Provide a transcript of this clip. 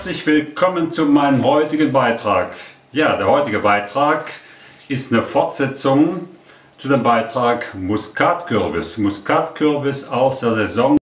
Herzlich willkommen zu meinem heutigen Beitrag. Ja, der heutige Beitrag ist eine Fortsetzung zu dem Beitrag Muskatkürbis. Muskatkürbis aus der Saison